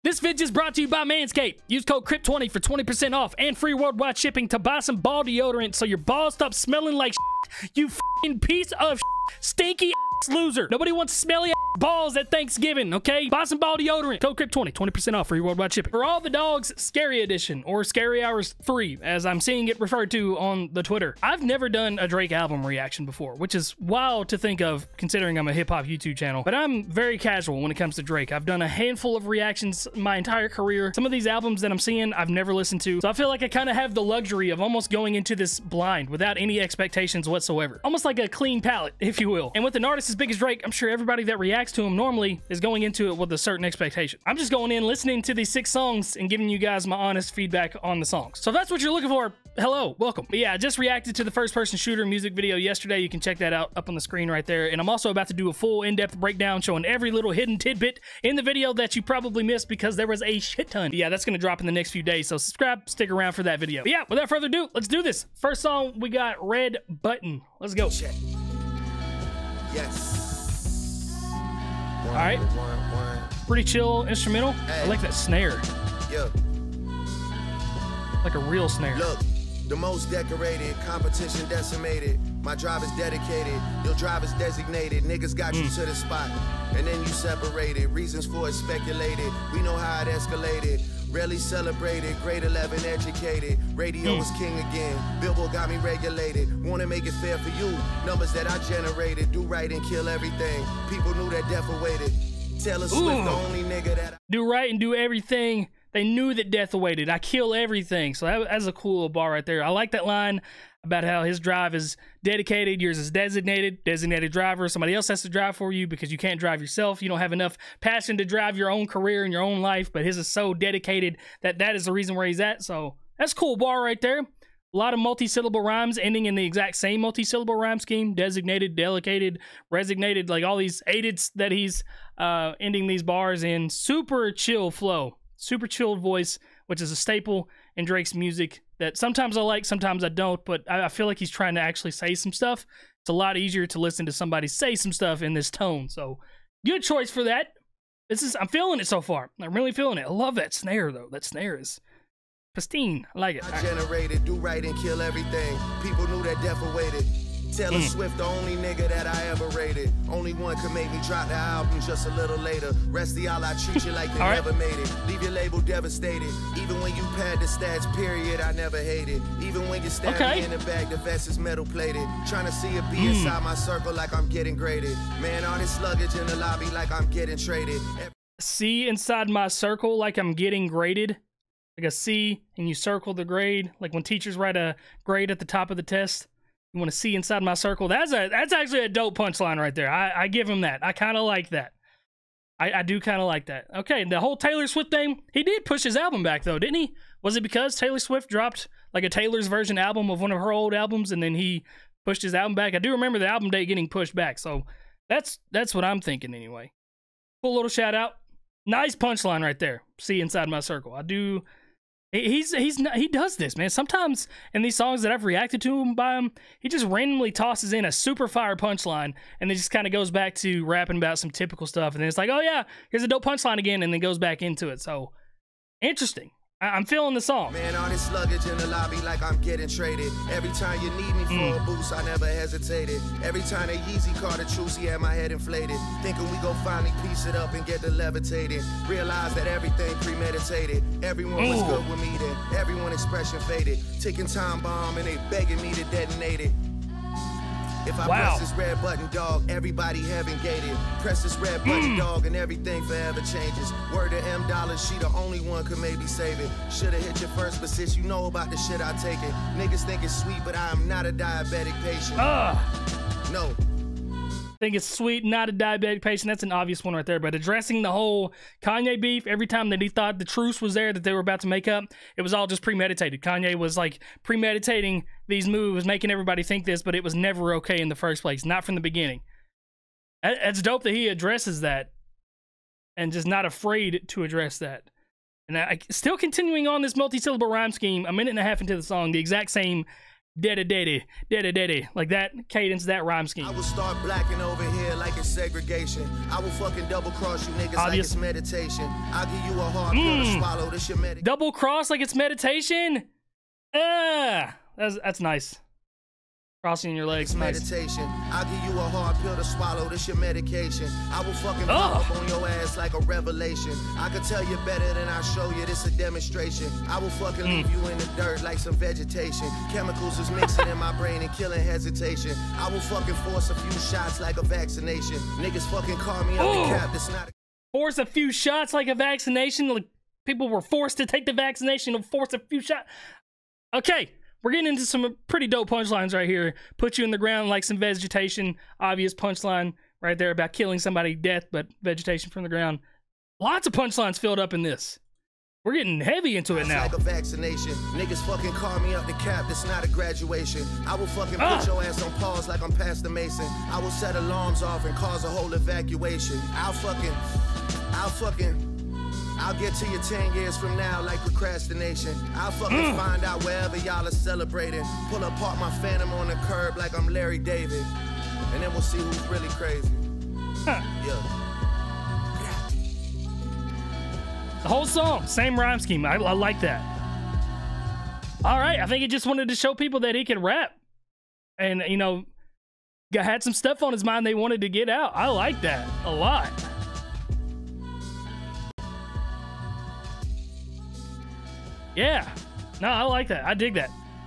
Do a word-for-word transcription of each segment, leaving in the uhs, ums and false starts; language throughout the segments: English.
This video is brought to you by Manscaped. Use code C R I P twenty for twenty percent off and free worldwide shipping to buy some ball deodorant so your balls stop smelling like shit. You f***ing piece of shit. Stinky ass loser. Nobody wants smelly ass balls at Thanksgiving, okay? Buy some ball deodorant. Code C R I P twenty, twenty percent off, free worldwide shipping. For all the dogs, Scary Edition, or Scary Hours three, as I'm seeing it referred to on the Twitter. I've never done a Drake album reaction before, which is wild to think of considering I'm a hip-hop YouTube channel, but I'm very casual when it comes to Drake. I've done a handful of reactions my entire career. Some of these albums that I'm seeing, I've never listened to, so I feel like I kind of have the luxury of almost going into this blind without any expectations whatsoever. Almost like a clean palette, if you will. And with an artist as big as Drake, I'm sure everybody that reacts to him normally is going into it with a certain expectation. I'm just going in, listening to these six songs, and giving you guys my honest feedback on the songs. So if that's what you're looking for, hello, welcome. But yeah, I just reacted to the first-person shooter music video yesterday. You can check that out up on the screen right there. And I'm also about to do a full in-depth breakdown showing every little hidden tidbit in the video that you probably missed because there was a shit ton. But yeah, that's going to drop in the next few days, so subscribe, stick around for that video. But yeah, without further ado, let's do this. First song, we got Red Button. Let's go. Check. Yes. All right. Pretty chill instrumental. Hey. I like that snare. Yeah. Like a real snare. Look, the most decorated, competition decimated. My drive is dedicated, your drive is designated. Niggas got mm. you to the spot, and then you separated. Reasons for it speculated. We know how it escalated. Rarely celebrated, grade eleven educated. Radio mm. was king again. Billboard got me regulated. Wanna make it fair for you. Numbers that I generated. Do right and kill everything. People knew that death awaited. Taylor Swift, the only nigga that I do right and do everything. They knew that death awaited. I kill everything. So that, that's a cool little bar right there. I like that line about how his drive is dedicated, yours is designated, designated driver. Somebody else has to drive for you because you can't drive yourself. You don't have enough passion to drive your own career and your own life, but his is so dedicated that that is the reason where he's at. So that's a cool bar right there. A lot of multi-syllable rhymes ending in the exact same multi-syllable rhyme scheme. Designated, delegated, resignated, like all these aideds that he's uh, ending these bars in. Super chill flow. Super chilled voice, which is a staple in Drake's music that sometimes I like, sometimes I don't, but I, I feel like he's trying to actually say some stuff. It's a lot easier to listen to somebody say some stuff in this tone, so good choice for that. This is, I'm feeling it so far. I'm really feeling it. I love that snare, though. That snare is pristine. I like it. I generated, do right and kill everything. People knew that death awaited. Taylor mm. Swift, the only nigga that I ever rated. Only one could make me drop the album just a little later. Rest of y'all, I treat you like you never right. made it. Leave your label devastated. Even when you pad the stats, period, I never hated. Even when you stab okay. me in the back, the vest is metal plated. Trying to see it be mm. inside my circle like I'm getting graded. Man, all this luggage in the lobby like I'm getting traded. Every see inside my circle like I'm getting graded? Like a C, and you circle the grade? Like when teachers write a grade at the top of the test? You want to see inside my circle? That's a that's actually a dope punchline right there. I, I give him that. I kind of like that. I, I do kind of like that. Okay, the whole Taylor Swift thing, he did push his album back, though, didn't he? Was it because Taylor Swift dropped like a Taylor's version album of one of her old albums, and then he pushed his album back? I do remember the album date getting pushed back, so that's that's what I'm thinking anyway. Cool little shout out. Nice punchline right there. See inside my circle. I do... He's he's not, he does this, man. Sometimes in these songs that I've reacted to him by him, he just randomly tosses in a super fire punchline, and then just kind of goes back to rapping about some typical stuff, and then it's like, oh yeah, here's a dope punchline again, and then goes back into it. So interesting. I I'm feeling the song. Man, all this luggage in the lobby like I'm getting traded. Every time you need me for mm. a boost, I never hesitated. Every time a Yeezy caught a truce, he had my head inflated. Thinking we go finally piece it up and get the levitated. Realize that everything premeditated. Everyone was Ooh. good with me then. Everyone expression faded. Ticking time bomb and they begging me to detonate it. If I wow. press this red button, dog, everybody heaven gated. Press this red button, mm. dog, and everything forever changes. Word to M Dollars, she the only one could maybe save it. Shoulda hit you first, but since you know about the shit, I take it. Niggas think it's sweet, but I am not a diabetic patient. Uh. No. Think it's sweet, not a diabetic patient. That's an obvious one right there. But addressing the whole Kanye beef, every time that he thought the truce was there that they were about to make up, it was all just premeditated. Kanye was like premeditating these moves, making everybody think this, but it was never okay in the first place, not from the beginning. It's dope that he addresses that and just not afraid to address that. And I, still continuing on this multi-syllable rhyme scheme, a minute and a half into the song, the exact same Daddy, daddy, daddy, daddy. Like that cadence, that rhyme scheme. I will start blacking over here like it's segregation. I will fucking double cross you niggas Obvious. like it's meditation. I'll give you a hard pill Mm. to swallow. This your medication. Double cross like it's meditation? Ah, that's, that's nice. Crossing your legs, nice. Meditation. I'll give you a hard pill to swallow. This your medication. I will fucking Oh. pop up on your ass like a revelation. I can tell you better than I show you. This a demonstration. I will fucking Mm. leave you in the dirt like some vegetation. Chemicals is mixing in my brain and killing hesitation. I will fucking force a few shots like a vaccination. Niggas fucking call me up Oh. the cap. That's not a Force a few shots like a vaccination. Like people were forced to take the vaccination to force a few shots. Okay. We're getting into some pretty dope punchlines right here. Put you in the ground like some vegetation. Obvious punchline right there about killing somebody to death, but vegetation from the ground. Lots of punchlines filled up in this. We're getting heavy into it now. like a vaccination. Niggas fucking call me up the cap. That's not a graduation. I will fucking Ah. put your ass on pause like I'm Pastor Mason. I will set alarms off and cause a whole evacuation. I'll fucking, I'll fucking. I'll get to you ten years from now like procrastination. I'll fucking Mm. find out wherever y'all are celebrating. Pull apart my phantom on the curb like I'm Larry David. And then we'll see who's really crazy. Huh. Yeah. The whole song, same rhyme scheme. I, I like that. All right, I think he just wanted to show people that he could rap. And, you know, got- had some stuff on his mind they wanted to get out. I like that a lot. Yeah. No, I like that. I dig that.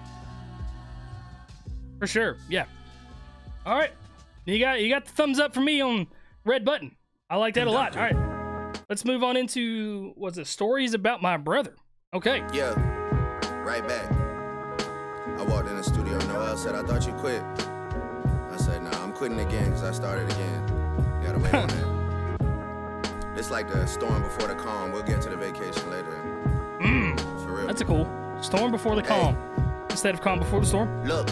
For sure. Yeah. All right. You got you got the thumbs up for me on red button. I like that a lot. All right. Let's move on into what's it? Stories about my brother. Okay. Yeah. Right back. I walked in the studio. Noel said, I thought you quit. I said, nah, I'm quitting again because I started again. You gotta wait on that. It's like the storm before the calm. We'll get to the vacation later. Mm, For real. that's a cool. Storm before the calm. Instead of calm before the storm. Look.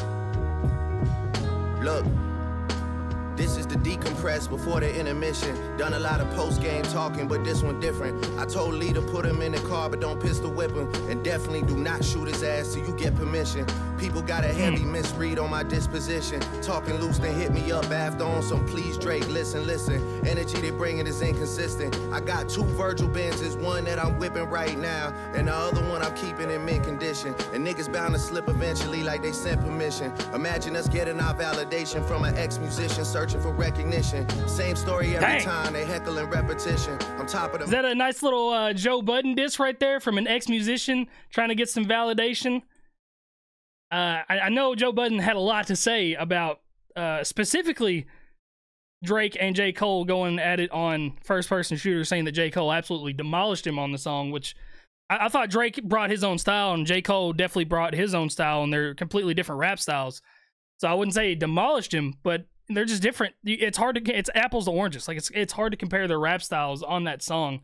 Look. This is the decompress before the intermission. Done a lot of post-game talking, but this one different. I told Lee to put him in the car, but don't pistol whip him. And definitely do not shoot his ass till you get permission. People got a heavy mm. misread on my disposition. Talking loose, then hit me up after on some please Drake. Listen, listen. Energy they bringing is inconsistent. I got two Virgil Benzes, one that I'm whipping right now, and the other one I'm keeping in mint condition. And niggas bound to slip eventually like they sent permission. Imagine us getting our validation from an ex-musician searching for recognition. Same story every Dang. time, they heckling repetition. I'm top of the... Is that a nice little uh, Joe Budden diss right there from an ex-musician trying to get some validation? Uh, I, I know Joe Budden had a lot to say about uh, specifically Drake and J. Cole going at it on first-person shooter, saying that J. Cole absolutely demolished him on the song, which I, I thought Drake brought his own style, and J. Cole definitely brought his own style, and they're completely different rap styles. So I wouldn't say he demolished him, but they're just different. It's hard to, it's apples to oranges. Like it's it's hard to compare their rap styles on that song.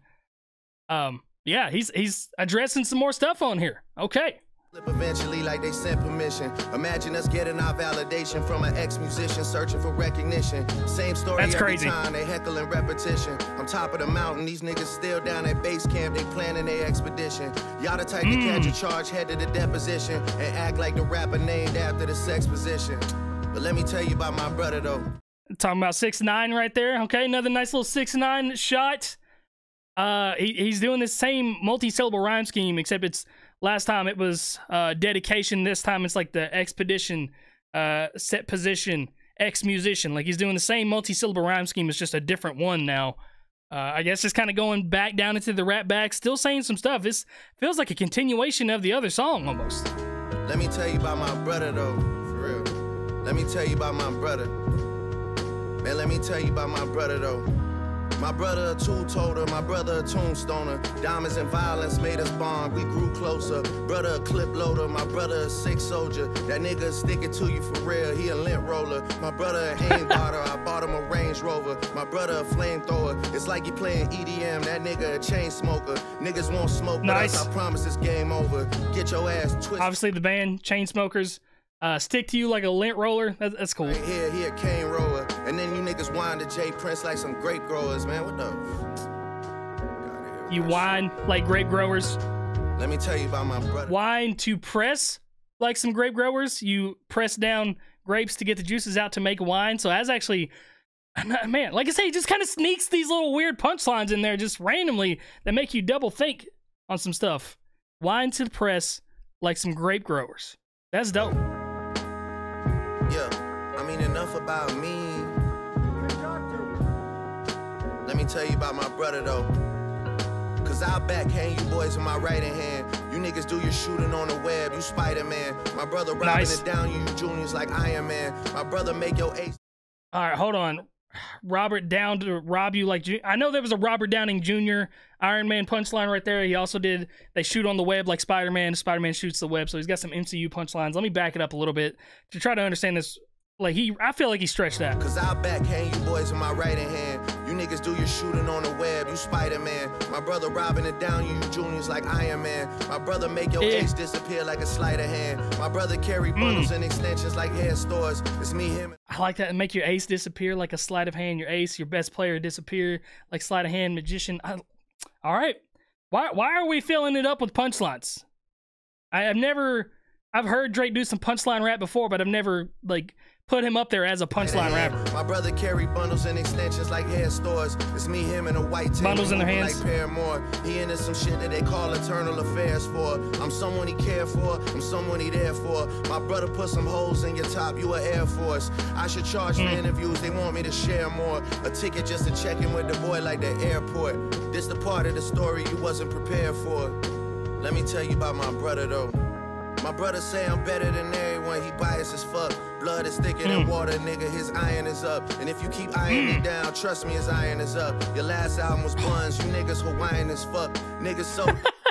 Um, yeah, he's he's addressing some more stuff on here. Okay. Eventually, like they sent permission. Imagine us getting our validation from an ex-musician searching for recognition. Same story That's every crazy. time, they heckling repetition. On top of the mountain, these niggas still down at base camp, they planning their expedition. Y'all the type Mm. to catch a charge, head to the deposition, and act like the rapper named after the sex position. But let me tell you about my brother though. Talking about six nine right there. Okay, another nice little six nine shot. Uh, he, he's doing the same multi-syllable rhyme scheme, except it's last time it was uh, dedication. This time it's like the expedition, uh, set position, ex-musician. Like he's doing the same multi-syllable rhyme scheme. It's just a different one now. Uh, I guess just kind of going back down into the rap back, still saying some stuff. This feels like a continuation of the other song almost. Let me tell you about my brother though, for real. Let me tell you about my brother. Man, let me tell you about my brother though. My brother a two-toter, my brother a tombstoner. Diamonds and violence made us bond, we grew closer. Brother a clip loader, my brother a sick soldier. That nigga stick it to you for real, he a lint roller. My brother a aim botter, I bought him a Range Rover. My brother a flamethrower, it's like you playing E D M. That nigga a chain smoker. Niggas won't smoke, Nice. but us, I promise it's game over. Get your ass twisted. Obviously the band Chainsmokers. Uh, stick to you like a lint roller. That, that's cool. Right here, he a cane roller. And then you niggas whine to J Prince like some grape growers, man. What the? God, You whine like grape growers. Let me tell you about my brother. Wine to press like some grape growers. You press down grapes to get the juices out to make wine. So that's actually, man, like I say, he just kind of sneaks these little weird punchlines in there just randomly that make you double think on some stuff. Wine to the press like some grape growers. That's dope. Yeah, I mean, enough about me. Let me tell you about my brother, though. Cause I'll backhand you boys with my right hand. You niggas do your shooting on the web, you Spider-Man. My brother robbing Nice. it down, you juniors like Iron Man. My brother make your ace. All right, hold on. Robert Down to rob you like... Ju- I know there was a Robert Downing Junior Iron Man punchline right there. He also did, they shoot on the web like Spider-Man. Spider-Man shoots the web, so he's got some M C U punchlines. Let me back it up a little bit to try to understand this. Like, he, I feel like he stretched that. Cause I'll backhand you boys with my right hand. You niggas do your shooting on the web, you Spider-Man. My brother robbing it down, you juniors like Iron Man. My brother make your Yeah. ace disappear like a sleight of hand. My brother carry bundles Mm. and extensions like hair stores. It's me, him. I like that. Make your ace disappear like a sleight of hand. Your ace, your best player disappear like sleight of hand magician. I, all right. Why why are we filling it up with punchlines? I have never, I've heard Drake do some punchline rap before, but I've never like put him up there as a punchline rapper. My brother carry bundles and extensions like hair stores. It's me, him, and a white table. Bundles in their hands. Like Paramore. He into some shit that they call eternal affairs for. I'm someone he care for. I'm someone he there for. My brother put some holes in your top. You a Air Force. I should charge for Mm. interviews. They want me to share more. A ticket just to check in with the boy like the airport. This the part of the story you wasn't prepared for. Let me tell you about my brother though. My brother say I'm better than everyone, he biased as fuck. Blood is thicker than Mm. water, nigga, his iron is up. And if you keep eyeing me down, trust me, his iron is up. Your last album was Buns, you niggas Hawaiian as fuck. Niggas so...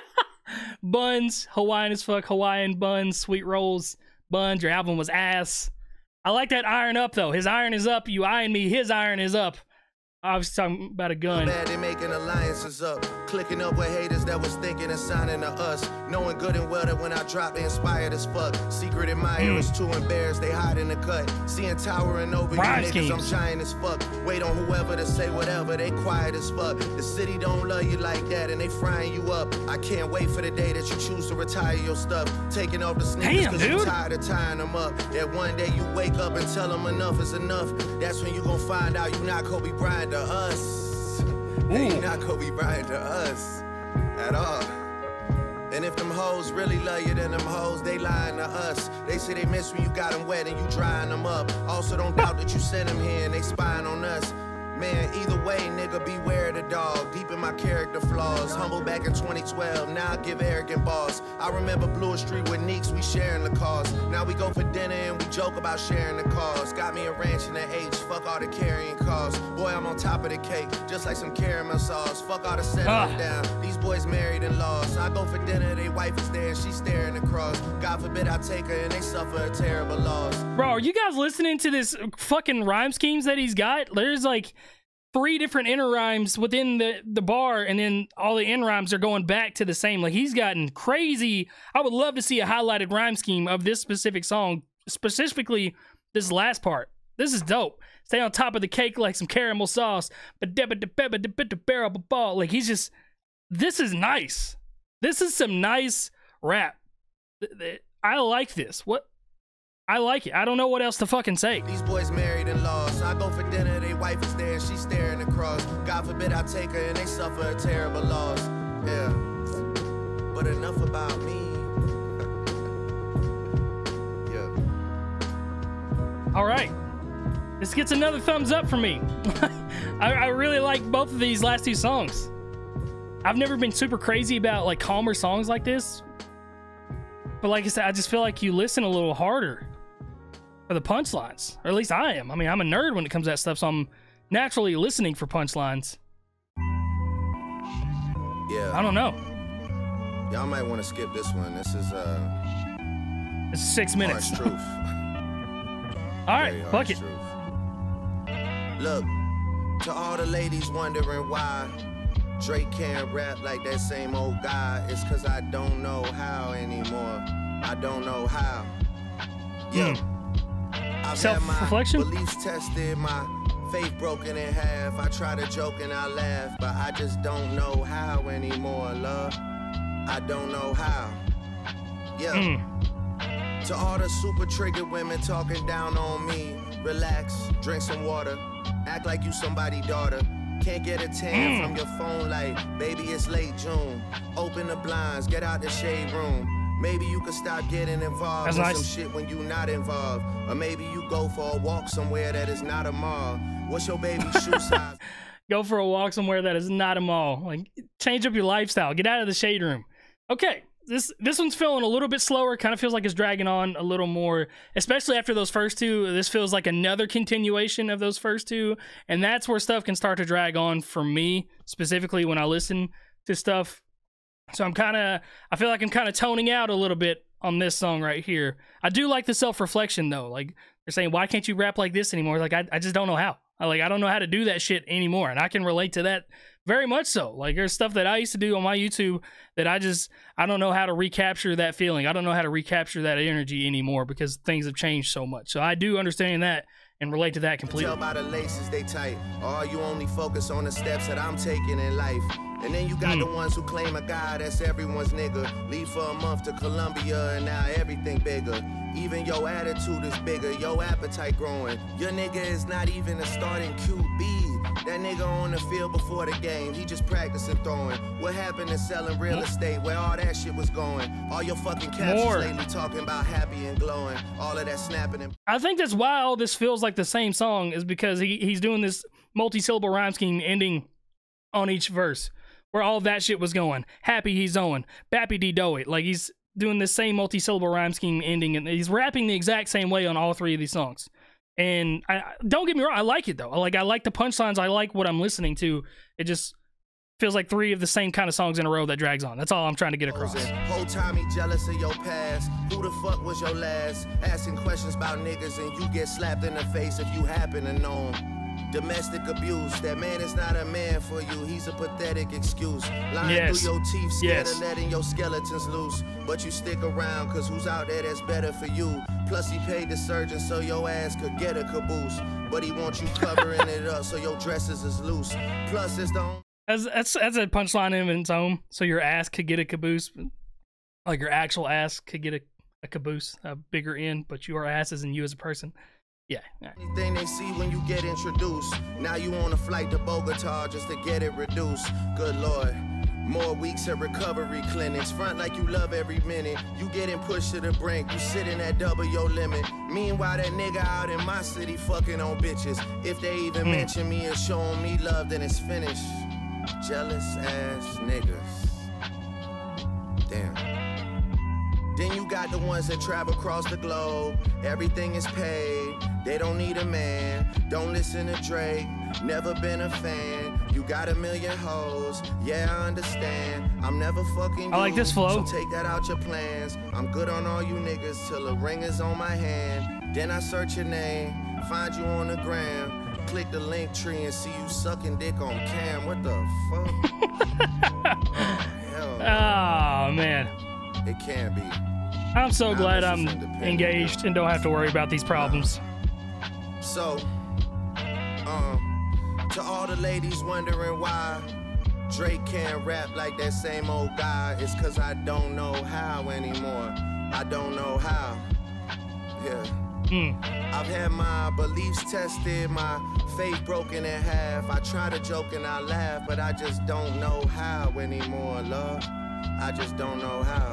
Buns, Hawaiian as fuck, Hawaiian buns, sweet rolls, buns. Your album was ass. I like that iron up though. His iron is up. You eyeing me, his iron is up. I was talking about a gun. bad they making alliances up. Clicking up with haters that was thinking and signing to us. Knowing good and well that when I drop, they inspired as fuck. Secret admirers, too embarrassed, they hide in the cut. Seeing towering over Rhyme you niggas, I'm schemes. giant as fuck. Wait on whoever to say whatever, they quiet as fuck. The city don't love you like that and they frying you up. I can't wait for the day that you choose to retire your stuff. Taking off the sneakers Damn, cause you dude. tired of tying them up. That one day you wake up and tell them enough is enough. That's when you gon' find out you not Kobe Bryant to us. Yeah, you not Kobe Bryant to us at all. And if them hoes really love you, then them hoes, they lying to us. They say they miss when you got them wet and you drying them up. Also, don't doubt that you sent them here and they spying on us. Man, either way, nigga, beware of the dog. Deep in my character flaws. Humble back in twenty twelve, now I give arrogant balls. I remember Blue Street with Neeks, we sharing the cause. Now we go for dinner and we joke about sharing the cause. Got me a ranch in the H, fuck all the carrying costs. Boy, I'm on top of the cake, just like some caramel sauce. Fuck all the settling Ah. down. These boys married and lost. I go for dinner, they wife is there and she staring across. God forbid I take her and they suffer a terrible loss. Bro, are you guys listening to this fucking rhyme schemes that he's got? There's like three different inner rhymes within the, the bar, and then all the end rhymes are going back to the same. Like, he's gotten crazy. I would love to see a highlighted rhyme scheme of this specific song, specifically this last part. This is dope. Stay on top of the cake like some caramel sauce. But barrel ball. Like, he's just, this is nice. This is some nice rap. I like this. What? I like it. I don't know what else to fucking say. These boys married and lost. I go for dinner, they wife is there and she staring across. God forbid I take her and they suffer a terrible loss. Yeah. But enough about me. Yeah. All right. This gets another thumbs up from me. I, I really like both of these last two songs. I've never been super crazy about like calmer songs like this. But like I said, I just feel like you listen a little harder for the punchlines. Or at least I am. I mean, I'm a nerd when it comes to that stuff, so I'm naturally listening for punchlines. Yeah. I don't know. Y'all might want to skip this one. This is uh It's six minutes. harsh truth. All right, Very fuck harsh it. truth. Look, to all the ladies wondering why Drake can't rap like that same old guy, it's cause I don't know how anymore. I don't know how. Yeah. I've had my Self-reflection? beliefs tested, my faith broken in half. I try to joke and I laugh, but I just don't know how anymore, love. I don't know how. Yeah. Mm. To all the super triggered women talking down on me, relax, drink some water, act like you somebody's daughter. Can't get a tan mm. from your phone light, baby, it's late June. Open the blinds, get out the shade room. Maybe you could stop getting involved That's in nice. some shit when you not involved. Or maybe you go for a walk somewhere that is not a mall. What's your baby shoe size? Go for a walk somewhere that is not a mall. Like, change up your lifestyle. Get out of the shade room. Okay, this this one's feeling a little bit slower. Kind of feels like it's dragging on a little more, especially after those first two. This feels like another continuation of those first two, and that's where stuff can start to drag on for me, specifically when I listen to stuff. So I'm kind of, I feel like I'm kind of toning out a little bit on this song right here. I do like the self-reflection though. Like, they're saying, why can't you rap like this anymore? Like, I, I just don't know how. I, like, I don't know how to do that shit anymore. And I can relate to that very much so. Like, there's stuff that I used to do on my YouTube that I just, I don't know how to recapture that feeling. I don't know how to recapture that energy anymore because things have changed so much. So I do understand that and relate to that completely. Tell by the laces they tight, or you only focus on the steps that I'm taking in life. And then you got mm. the ones who claim a guy that's everyone's nigga. Leave for a month to Colombia and now everything bigger. Even your attitude is bigger, your appetite growing. Your nigga is not even a starting Q B. That nigga on the field before the game, he just practicing throwing. What happened to selling real estate, where all that shit was going? All your fucking captions lately talking about happy and glowing. All of that snapping and... I think that's why all this feels like the same song, is because he, he's doing this multi-syllable rhyme scheme ending on each verse, where all that shit was going. Happy he's on, Bappy D do it. Like, he's doing this same multi-syllable rhyme scheme ending, and he's rapping the exact same way on all three of these songs. And I, don't get me wrong, I like it though. I like I like the punchlines. I like what I'm listening to. It just feels like three of the same kind of songs in a row that drags on. That's all I'm trying to get across. Whole time he jealous of your past. Who the fuck was your last? Asking questions about niggas and you get slapped in the face if you happen to know him. Domestic abuse, that man is not a man for you. He's a pathetic excuse. Lying yes. through your teeth, scared yes. of letting your skeletons loose. But you stick around, cause who's out there that's better for you? Plus he paid the surgeon so your ass could get a caboose. But he wants you covering it up so your dresses is loose. Plus it's the only... That's, that's, that's a punchline in its own. So your ass could get a caboose. Like your actual ass could get a, a caboose, a bigger end, but your ass isn't you as a person. Yeah. Anything they see when you get introduced. Now you on a flight to Bogota just to get it reduced. Good Lord. More weeks at recovery clinics. Front like you love every minute. You getting pushed to the brink. You sitting at double your limit. Meanwhile, that nigga out in my city fucking on bitches. If they even mm. mention me or showing me love, then it's finished. Jealous ass niggas. Damn. Then you got the ones that travel across the globe. Everything is paid. They don't need a man. Don't listen to Drake. Never been a fan. You got a million hoes. Yeah, I understand. I'm never fucking you. I like this flow. So take that out your plans. I'm good on all you niggas till a ring is on my hand. Then I search your name. Find you on the gram. Click the link tree and see you sucking dick on cam. What the fuck? Oh, hell no. Oh, man. It can be. I'm so glad I'm engaged and don't have to worry about these problems. So, um, to all the ladies wondering why Drake can't rap like that same old guy, it's cause I don't know how anymore. I don't know how. Yeah. Mm. I've had my beliefs tested, my faith broken in half. I try to joke and I laugh, but I just don't know how anymore, love. I just don't know how.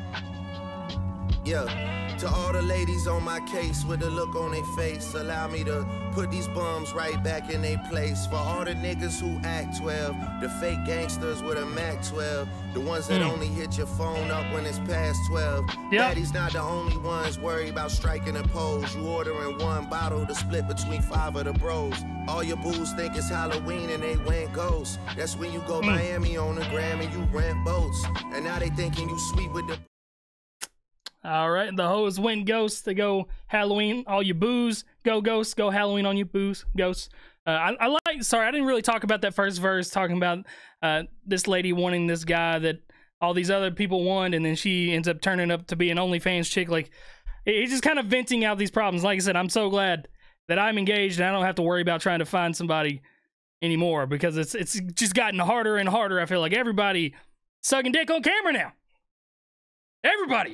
Yeah, to all the ladies on my case with a look on their face, allow me to put these bums right back in their place. For all the niggas who act twelve, the fake gangsters with a Mac twelve, the ones that mm. only hit your phone up when it's past twelve. Yep. Daddy's not the only ones worried about striking a pose. You ordering one bottle to split between five of the bros. All your booze think it's Halloween and they went ghosts. That's when you go mm. Miami on the gram and you rent boats. And now they thinking you sweet with the... All right, the hoes went ghosts to go Halloween. All your booze, go ghosts, go Halloween on your booze, ghosts. Uh, I, I like, sorry, I didn't really talk about that first verse, talking about uh, this lady wanting this guy that all these other people want, and then she ends up turning up to be an OnlyFans chick. Like, he's just kind of venting out these problems. Like I said, I'm so glad that I'm engaged and I don't have to worry about trying to find somebody anymore, because it's it's just gotten harder and harder. I feel like everybody sucking dick on camera now. Everybody is.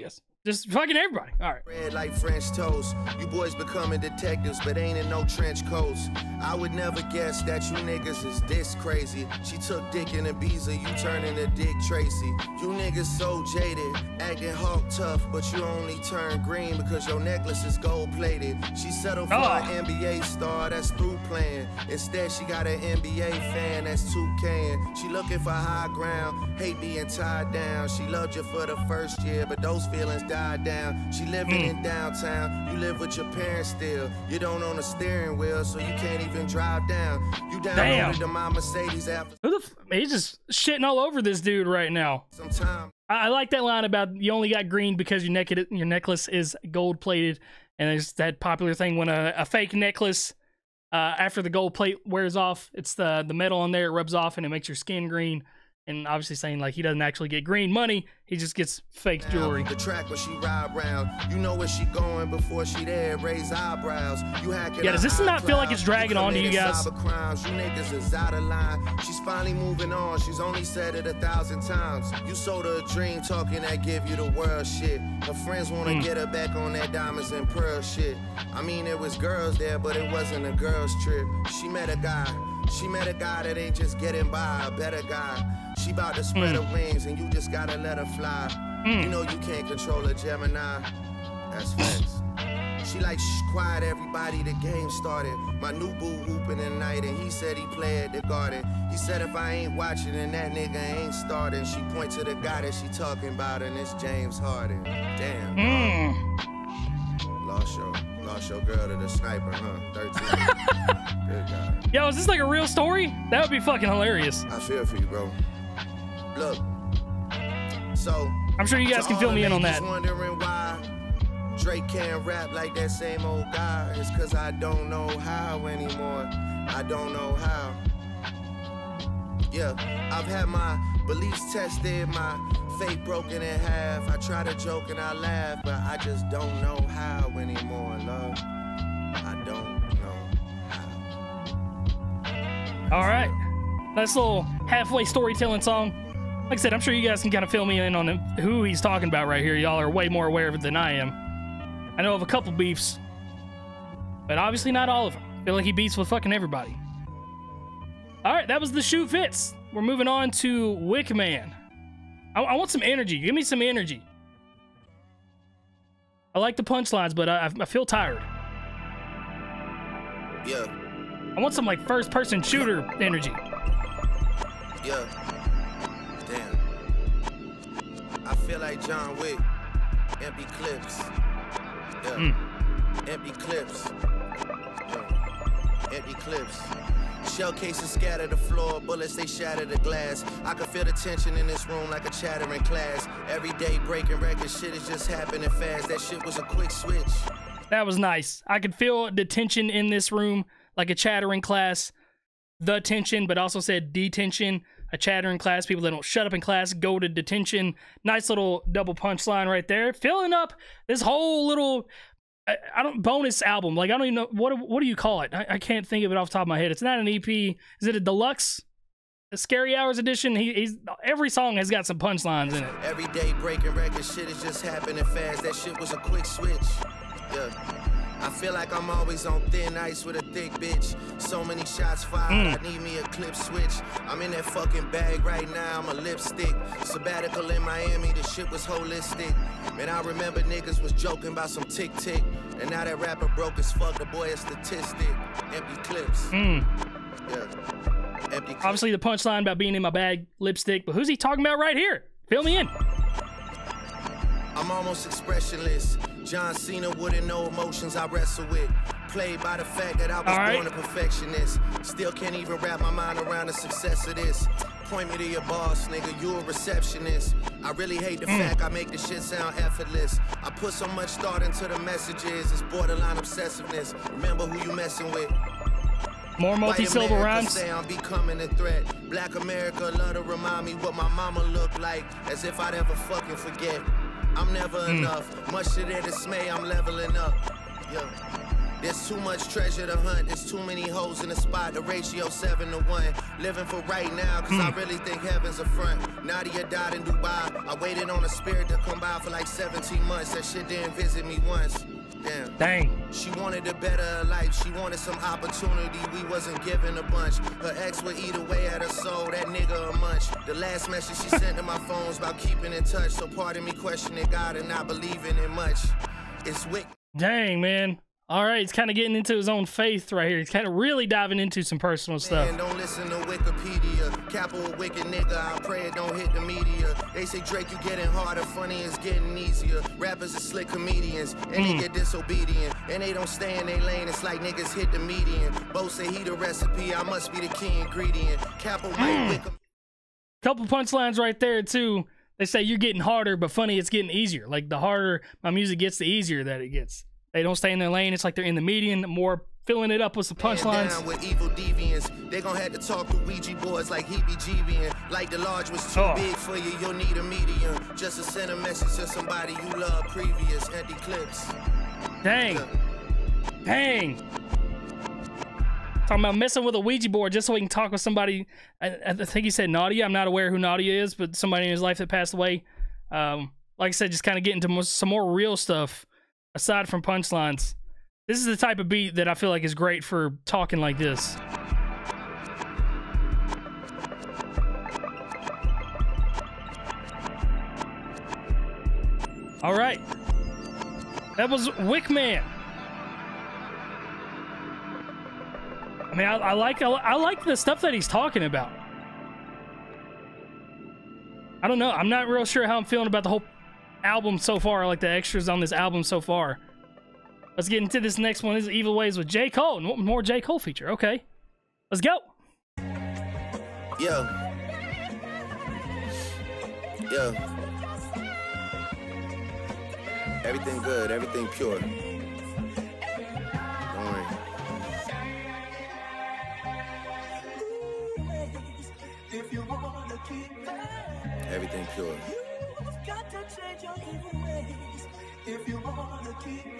Just fucking everybody. All right. Red like French toast. You boys becoming detectives, but ain't in no trench coats. I would never guess that you niggas is this crazy. She took dick in Ibiza, you turning to Dick Tracy. You niggas so jaded, acting hawk tough, but you only turn green because your necklace is gold plated. She settled for oh. an N B A star that's through playing. Instead, she got an N B A fan that's too can. She looking for high ground, hate being tied down. She loved you for the first year, but those feelings died down. She living mm. in downtown. You live with your parents still. You don't own a steering wheel, so you can't even drive down. You downloaded to my Mercedes after. Who the f he's just shitting all over this dude right now. Sometime. I, I like that line about you only got green because your neck your necklace is gold plated, and there's that popular thing when a, a fake necklace uh, after the gold plate wears off, it's the the metal on there, it rubs off and it makes your skin green. And obviously saying like he doesn't actually get green money, he just gets fake jewelry. The track where she ride round, you know where she going before she there, raise eyebrows. You hacking yeah, does this not feel like it's dragging on to you guys? Crimes. You niggas is out of line. She's finally moving on. She's only said it a thousand times. You sold her a dream talking that give you the world shit. Her friends want to mm. get her back on that diamonds and pearl shit. I mean, there was girls there, but it wasn't a girl's trip. She met a guy. She met a guy that ain't just getting by, a better guy. She about to spread mm. her wings and you just gotta let her fly. Mm. You know you can't control a Gemini. That's facts. She like, shh, quiet everybody, the game started. My new boo hooping at night and he said he play at the Garden. He said if I ain't watching and that nigga ain't starting. She point to the guy that she talking about and it's James Harden. Damn. Mm. Lost your, lost your girl to the sniper, huh? thirteen. Good God. Yo, is this like a real story? That would be fucking hilarious. I feel for you, bro. Look, so I'm sure you guys can fill me in on that. Wondering why Drake can't rap like that same old guy. It's cause I don't know how anymore. I don't know how. Yeah, I've had my beliefs tested, my faith broken in half. I try to joke and I laugh, but I just don't know how anymore, love. I don't know how. All right, nice little halfway storytelling song. Like I said, I'm sure you guys can kind of fill me in on who he's talking about right here. Y'all are way more aware of it than I am. I know of a couple beefs, but obviously not all of them. I feel like he beefs with fucking everybody. All right, that was the shoe fits. We're moving on to Wickman. I, I want some energy. Give me some energy. I like the punchlines, but I, I feel tired. Yeah. I want some like first-person shooter energy. Yeah. Damn. I feel like John Wick. Empty clips. Yeah. Mm. Empty clips. Yeah. Empty clips. Shell cases scatter the floor, bullets they shatter the glass. I can feel the tension in this room like a chattering class. Every day breaking records, shit is just happening fast. That shit was a quick switch. That was nice. I could feel the tension in this room like a chattering class. The tension, but also said detention. A chattering class, people that don't shut up in class go to detention. Nice little double punchline right there. Filling up this whole little... I, I don't bonus album. Like I don't even know what what do you call it. I, I can't think of it off the top of my head. It's not an E P. Is it a deluxe? A Scary Hours edition. He, he's every song has got some punchlines in it. Every day breaking records, shit is just happening fast. That shit was a quick switch. Yeah. I feel like I'm always on thin ice with a thick bitch. So many shots fired, mm. I need me a clip switch. I'm in that fucking bag right now, I'm a lipstick. Sabbatical in Miami, the shit was holistic. Man, I remember niggas was joking about some tick-tick. And now that rapper broke as fuck, the boy a statistic. Empty clips. Mm. Yeah. Empty clips. Obviously the punchline about being in my bag, lipstick, but who's he talking about right here? Fill me in. I'm almost expressionless. John Cena wouldn't know emotions I wrestle with. Played by the fact that I was right. born a perfectionist. Still can't even wrap my mind around the success of this. Point me to your boss, nigga, you a receptionist. I really hate the mm. fact I make the shit sound effortless. I put so much thought into the messages, it's borderline obsessiveness. Remember who you messing with. More multi-syllable rhymes. Say I'm becoming a threat. Black America love to remind me what my mama looked like, as if I'd ever fucking forget. I'm never mm. enough. Much to their dismay, I'm leveling up. Yeah. There's too much treasure to hunt. There's too many holes in the spot. The ratio seven to one. Living for right now, cause mm. I really think heaven's a front. Nadia died in Dubai. I waited on a spirit to come by for like seventeen months. That shit didn't visit me once. Damn. Dang. She wanted a better life. She wanted some opportunity. We wasn't given a bunch. Her ex would eat away at her soul. That nigga a munch. The last message she sent to my phone was about keeping in touch. So pardon me questioning God and not believing in much. It's wicked. Dang, man. All right, he's kind of getting into his own faith right here. He's kind of really diving into some personal stuff. Man, don't listen to Wikipedia. Capital wicked nigga, I pray it don't hit the media. They say Drake, you getting harder, funny is getting easier. Rappers are slick comedians, and mm. they get disobedient. And they don't stay in their lane, it's like niggas hit the median. Both say he the recipe, I must be the key ingredient. Capital mm. Wick. Couple punchlines right there, too. They say you're getting harder, but funny, it's getting easier. Like, the harder my music gets, the easier that it gets. They don't stay in their lane. It's like they're in the median, more filling it up with some punchlines. Down with evil deviants. They gon' have to talk to Ouija boards like he be G-being. Like the large was too oh. big for you, you'll need a medium. Just to send a message to somebody you love previous. Empty clips. Dang. Yeah. Dang. Talking about messing with a Ouija board just so he can talk with somebody. I, I think he said Nadia. I'm not aware who Nadia is, but somebody in his life that passed away. Um, like I said, just kind of get into more, some more real stuff. Aside from punchlines, this is the type of beat that I feel like is great for talking like this. All right. That was Wickman. I mean, I, I like I, I like the stuff that he's talking about. I don't know. I'm not real sure how I'm feeling about the whole album so far. I like the extras on this album so far. Let's get into this next one. This is Evil Ways with J. Cole. More J. Cole feature. Okay. Let's go. Yo. Yo. Everything good. Everything pure. Don't worry. Everything pure. Got to change your evil ways if you want to keep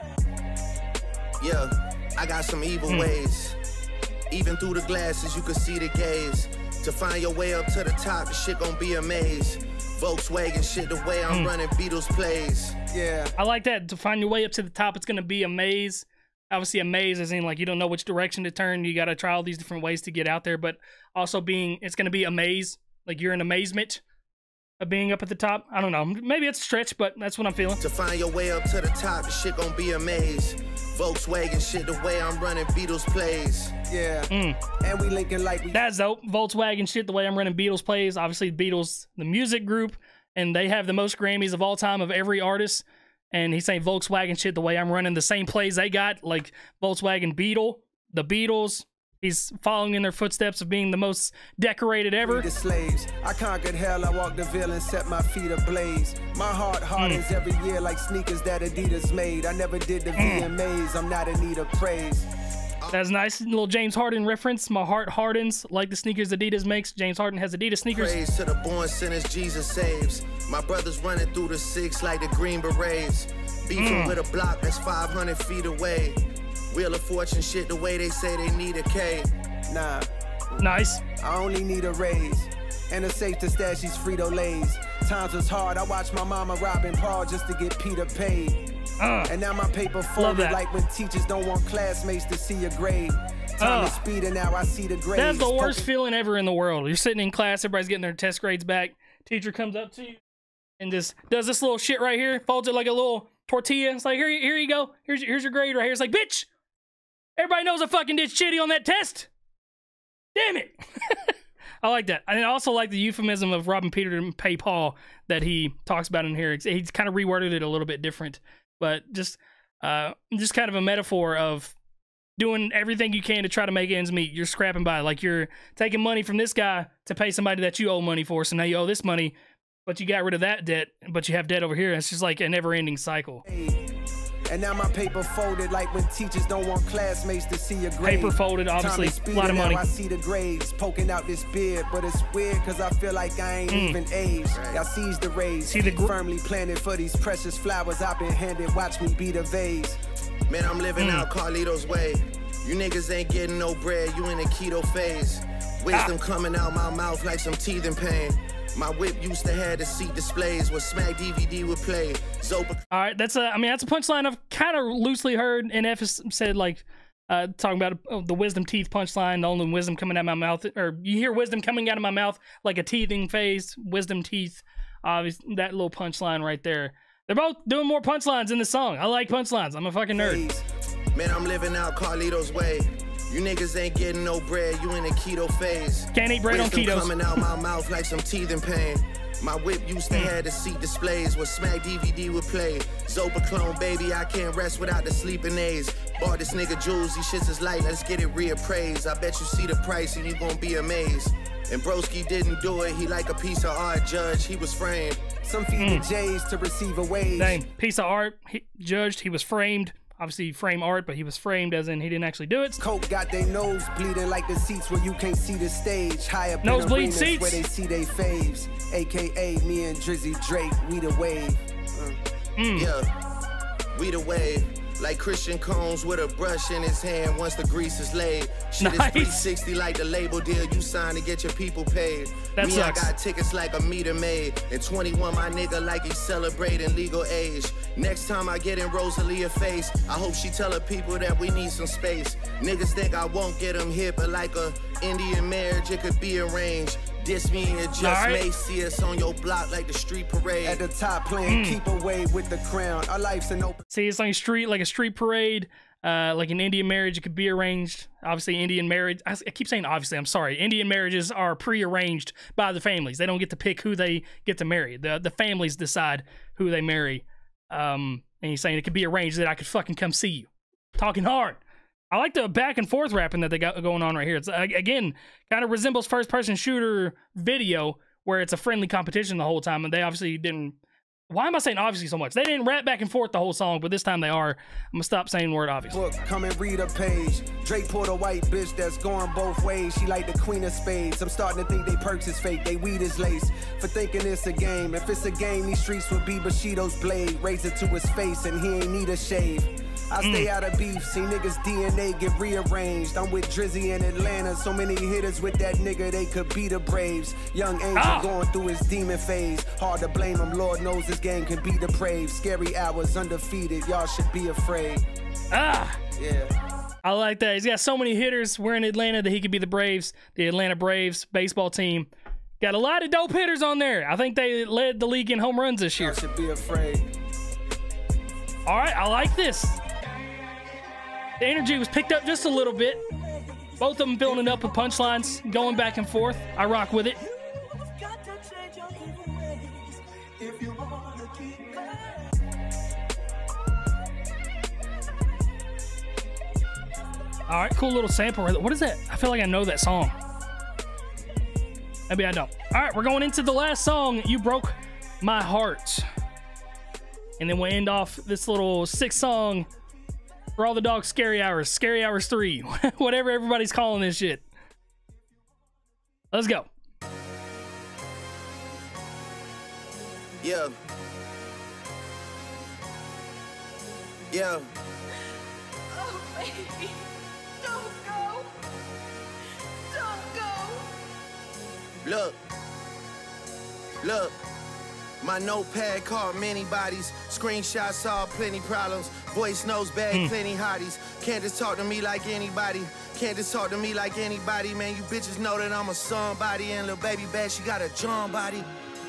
that. Yeah, I got some evil mm. ways. Even through the glasses, you can see the gaze. To find your way up to the top, the shit gon' be a maze. Volkswagen shit, the way I'm mm. running Beatles plays. Yeah. I like that. To find your way up to the top, it's gonna be a maze. Obviously, a maze as in like you don't know which direction to turn. You gotta try all these different ways to get out there. But also being, it's gonna be a maze. Like you're in amazement of being up at the top. I don't know. Maybe it's a stretch, but that's what I'm feeling. To find your way up to the top, the shit gon' be a maze. Volkswagen shit, the way I'm running Beatles plays. Yeah. Mm. And we linking like we... That's dope. Volkswagen shit, the way I'm running Beatles plays. Obviously, Beatles, the music group, and they have the most Grammys of all time of every artist. And he's saying Volkswagen shit, the way I'm running the same plays they got, like Volkswagen Beetle, the Beatles. He's following in their footsteps of being the most decorated ever. The slaves. I conquered hell, I walked the veil and set my feet ablaze. My heart hardens mm. every year like sneakers that Adidas made. I never did the mm. V M As, I'm not in need of praise. That's nice. Little James Harden reference. My heart hardens like the sneakers Adidas makes. James Harden has Adidas sneakers. Praise to the born sinners Jesus saves. My brothers running through the six like the Green Berets. Beefing mm. with a block that's five hundred feet away. Wheel of Fortune shit, the way they say they need a K. Nah. Nice. I only need a raise. And a safe to stash these Frito-Lays. Times was hard, I watched my mama robbing Paul just to get Peter paid. Uh, and now my paper folded like when teachers don't want classmates to see your grade. Time uh, is speeding now, I see the grades. That's the worst Poking. feeling ever in the world. You're sitting in class, everybody's getting their test grades back. Teacher comes up to you and just does this little shit right here, folds it like a little tortilla. It's like, here, here you go. Here's, here's your grade right here. It's like, bitch! Everybody knows I fucking did shitty on that test. Damn it. I like that. And I also like the euphemism of robbing Peter to pay Paul that he talks about in here. He's kind of reworded it a little bit different, but just uh, just kind of a metaphor of doing everything you can to try to make ends meet. You're scrapping by. Like you're taking money from this guy to pay somebody that you owe money for. So now you owe this money, but you got rid of that debt, but you have debt over here. It's just like a never-ending cycle. Hey. And now my paper folded like when teachers don't want classmates to see your grade. Paper folded, obviously, a lot of money. I see the grades poking out this beard, but it's weird because I feel like I ain't mm. even aged. Y'all seize the rays, see the firmly planted for these precious flowers I've been handed. Watch me be the vase. Man, I'm living Mm. out Carlito's way. You niggas ain't getting no bread, you in a keto phase. Wisdom Ah. coming out my mouth like some teething pain. My whip used to have the seat displays where Smack D V D would play. Zopa. All right, that's a. I mean, that's a punchline I've kind of loosely heard. And F has said like, uh, talking about uh, the wisdom teeth punchline, the only wisdom coming out of my mouth, or you hear wisdom coming out of my mouth like a teething phase, wisdom teeth. Obviously, that little punchline right there. They're both doing more punchlines in the song. I like punchlines. I'm a fucking nerd. Man, I'm living out Carlito's way. You niggas ain't getting no bread, you in a keto phase. Can't eat bread on Wisdom ketos. coming out my mouth like some teething pain. My whip used to have the seat displays where Smack D V D would play. Zopa clone, baby, I can't rest without the sleeping aids. Bought this nigga jewels, these shits is light, let's get it reappraised. I bet you see the price and you gon' be amazed. And Broski didn't do it, he like a piece of art, judge, he was framed. Some feed the J's to receive a wage. Dang, piece of art. He judged. He was framed. Obviously, frame art, but he was framed as in he didn't actually do it. Coke got their nose bleeding like the seats where you can't see the stage. High up Nosebleed in arenas seats. where they see they faves. A K A me and Drizzy Drake, we the wave. Uh. Mm. Yeah, we the wave. Like Christian Combs with a brush in his hand once the grease is laid. Shit Nice. is three sixty like the label deal you signed to get your people paid. That Me, sucks. I got tickets like a meter maid. And twenty-one, my nigga like he's celebrating legal age. Next time I get in Rosalia face, I hope she tell her people that we need some space. Niggas think I won't get them hit, but like a Indian marriage, it could be arranged. Diss me and you just right. may see us on your block like the street parade. At the top playing Mm. keep away with the crown. Our life's an open. See, it's like a street, like a street parade, uh, like an Indian marriage. It could be arranged. Obviously, Indian marriage. I, I keep saying obviously. I'm sorry. Indian marriages are pre-arranged by the families. They don't get to pick who they get to marry. The the families decide who they marry. Um, and he's saying it could be arranged that I could fucking come see you. Talking hard. I like the back and forth rapping that they got going on right here. It's uh, again kind of resembles first person shooter video where it's a friendly competition the whole time, and they obviously didn't. Why am I saying obviously so much? They didn't rap back and forth the whole song, but this time they are. I'm gonna stop saying the word obviously. Book, come and read a page. Drake pulled a white bitch that's going both ways. She like the queen of spades. I'm starting to think they perks is fake, they weed is lace. For thinking it's a game. If it's a game, these streets would be Bushido's blade. Raise it to his face and he ain't need a shave. I stay out of beef, see niggas D N A get rearranged. I'm with Drizzy in Atlanta, so many hitters with that nigga, they could be the Braves. Young Angel Ah. going through his demon phase. Hard to blame him, Lord knows this game can be depraved. Scary hours, undefeated, y'all should be afraid. Ah, Yeah. I like that. He's got so many hitters. We're in Atlanta that he could be the Braves, the Atlanta Braves baseball team. Got a lot of dope hitters on there. I think they led the league in home runs this year. Y'all should be afraid. All right, I like this. The energy was picked up just a little bit. Both of them filling it up with punchlines, going back and forth. I rock with it. All right, cool little sample. What is that? I feel like I know that song. Maybe I don't. All right, we're going into the last song, You Broke My Heart. And then we'll end off this little six song for all the dogs, Scary Hours, Scary Hours three, whatever everybody's calling this shit. Let's go. Yeah. Yeah. Oh, baby, don't go. Don't go. Look. Look. My notepad called many bodies. Screenshots saw plenty problems. Voice notes bag plenty hotties. Can't just talk to me like anybody. Can't just talk to me like anybody. Man, you bitches know that I'm a somebody. And little baby bad, she got a John body.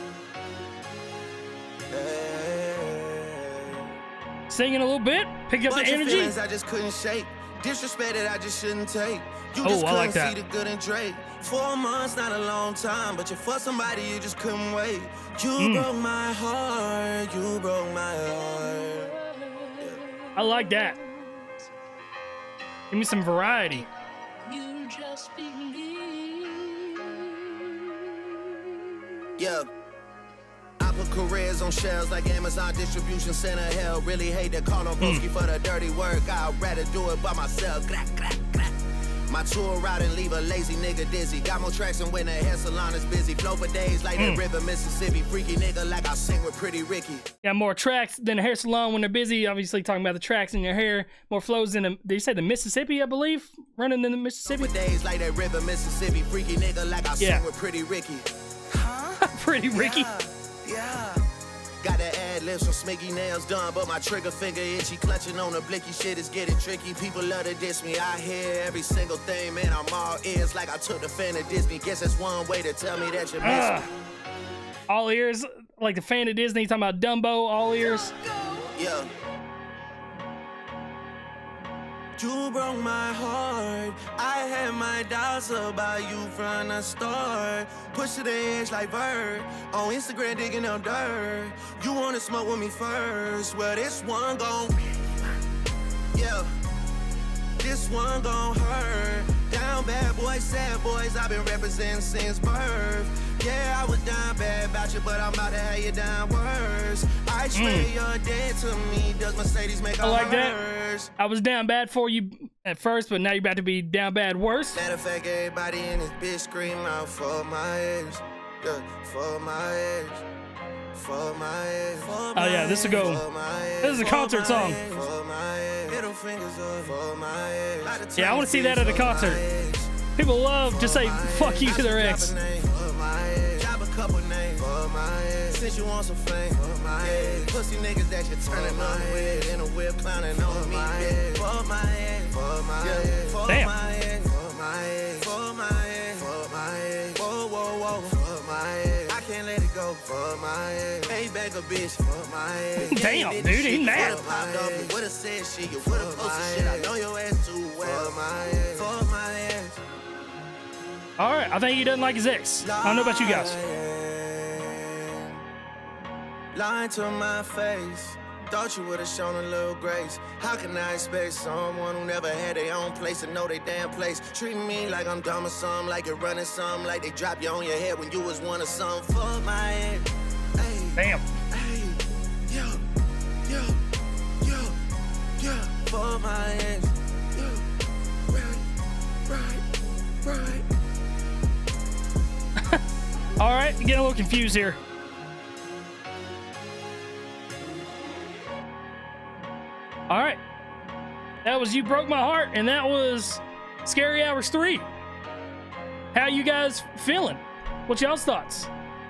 Hey. Singing a little bit, pick up the Bunch of energy. feelings I just couldn't shake. Disrespect that I just shouldn't take. You Oh, just I couldn't like that. see the good in Drake. Four months, not a long time, but you for somebody you just couldn't wait. You Mm. broke my heart, you broke my heart. I like that. Give me some variety. You just believe. Yeah. I put careers on shelves like Amazon distribution center. Hell, really hate to call on Broski for the dirty work. I'd rather do it by myself. Crack, crack, crack. My tour route and leave a lazy nigga dizzy. Got more tracks than when the hair salon is busy. Flow for days like mm. that river Mississippi. Freaky nigga like I sing with Pretty Ricky. Got more tracks than a hair salon when they're busy. Obviously talking about the tracks in your hair. More flows than a, did you say the Mississippi, I believe? Running in the Mississippi? For days like that river Mississippi. Freaky nigga like I yeah. sing with Pretty Ricky. Huh? Pretty Ricky? Yeah. yeah. Got the ad libs from Smiggy nails done, but my trigger finger itchy. Clutching on the blicky shit is getting tricky. People love to diss me. I hear every single thing, man. I'm all ears like I took the fan of Disney. Guess that's one way to tell me that you miss uh, me. All ears, like the fan of Disney. Talking about Dumbo, all ears. Yeah. You broke my heart. I had my doubts about you from the start. Push to the edge like Bird. On Instagram digging up dirt. You wanna smoke with me first? Well, this one gon' yeah. This one gon' hurt. Down bad boys, sad boys. I've been representing since birth. Yeah, I was down bad about you, but I'm about to have you down worse. I swear mm. you're dead to me. Does Mercedes make I like hers? that. I was down bad for you at first, but now you're about to be down bad worse. Matter of fact, everybody in this bitch scream out for my ears. Yeah, for my ears. For my ears. Oh yeah, this will go. This is a concert song. Yeah, I want to see that at a concert. People love to say fuck you to their ex. Since you want some fame, yeah. Pussy niggas that you're turning on with in a whip clowning on me. Yeah. For my head, for my head, for my head, for my head, for my head, for my head, whoa, whoa, whoa, for my head. I can't let it go for my head. Hey, back a bitch for my head. Damn, dude, he's mad. Would've popped up, you would've said shit, you would've posted shit. I know your ass too well. For my head, for my head. All right, I think he doesn't like his ex. I don't know about you guys. Lying to my face. Thought you would've shown a little grace. How can I expect someone who never had their own place to know their damn place? Treating me like I'm dumb or something, like you're running something, like they drop you on your head when you was one of some. For my head. Hey, damn. Hey, yeah, yeah, yeah, yeah. For my head. Yeah, right, right, right. All right, getting a little confused here. All right, that was You Broke My Heart, and that was Scary Hours three. How you guys feeling? What's y'all's thoughts?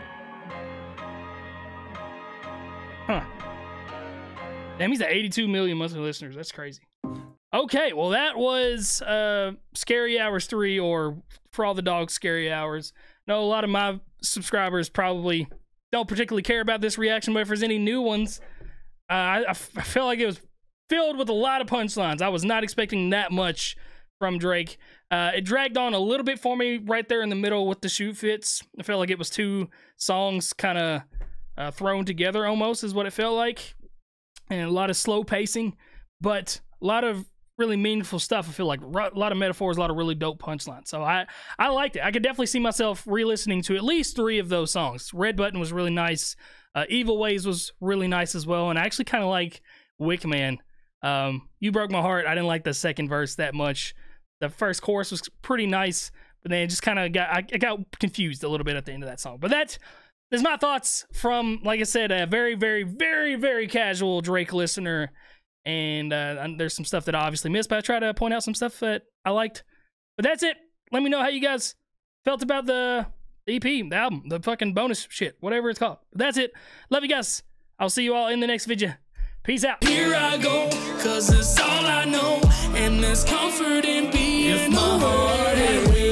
Huh. Damn, he's at eighty-two million monthly listeners. That's crazy. Okay, well, that was uh, Scary Hours three, or For All the Dogs Scary Hours. No, a lot of my subscribers probably don't particularly care about this reaction, but if there's any new ones, uh, I, I, f I feel like it was filled with a lot of punchlines. I was not expecting that much from Drake. Uh, it dragged on a little bit for me right there in the middle with the shoe fits. I felt like it was two songs kind of uh, thrown together almost is what it felt like. And a lot of slow pacing, but a lot of really meaningful stuff. I feel like a lot of metaphors, a lot of really dope punchlines. So I, I liked it. I could definitely see myself re-listening to at least three of those songs. Red Button was really nice. Uh, Evil Ways was really nice as well. And I actually kind of like Wick Man. Um, You Broke My Heart. I didn't like the second verse that much. The first chorus was pretty nice, but then it just kind of got, I, I got confused a little bit at the end of that song. But that is my thoughts from, like I said, a very, very, very, very casual Drake listener. And uh, there's some stuff that I obviously missed, but I try to point out some stuff that I liked. But that's it. Let me know how you guys felt about the E P, the album, the fucking bonus shit, whatever it's called. But that's it. Love you guys. I'll see you all in the next video. Peace out. Here I go, cause it's all I know, and there's comfort in being if my heart had